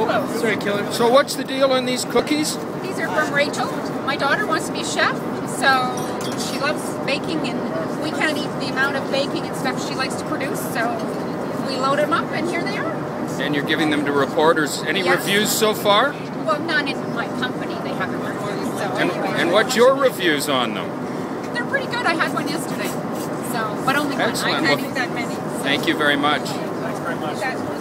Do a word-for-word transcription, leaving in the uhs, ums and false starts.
kilos. Sorry, killer. So what's the deal on these cookies? These are from Rachel. My daughter wants to be a chef, so she loves baking, and we can't eat the amount of baking and stuff she likes to produce, so we load them up, and here they are. And you're giving them to reporters. Any Yes. reviews so far? Well, not in my company. They haven't reviewed. So And, anyway. and what's your reviews on them? They're pretty good. I had one yesterday. So, but only one. Excellent. I can't Well, eat that many. So. Thank you very much. Thanks very much. That-